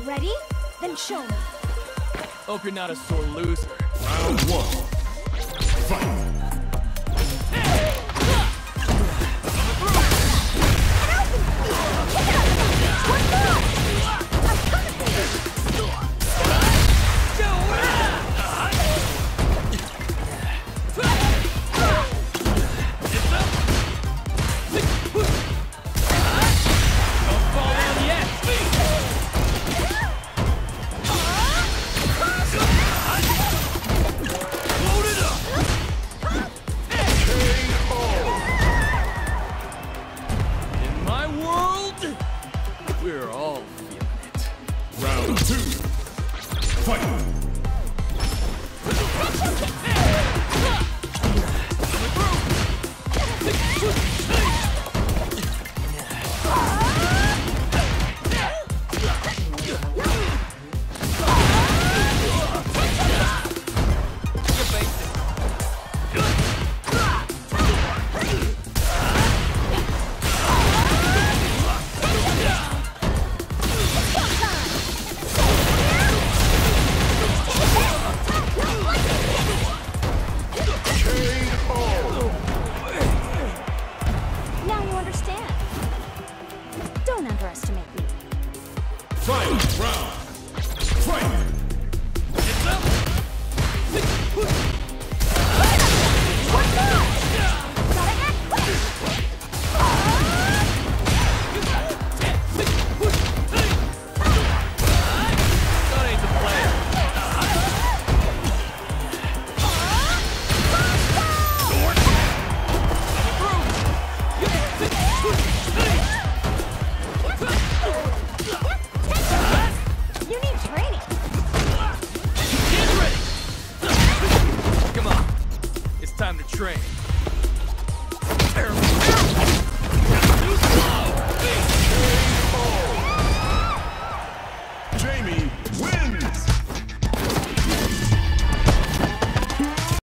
Ready? Then show me. Hope you're not a sore loser. Round one. Fight! We're all feeling it. Round two. Fight! Now you understand. Don't underestimate me. Final round. Fight! You need training. Get ready! Come on. It's time to train.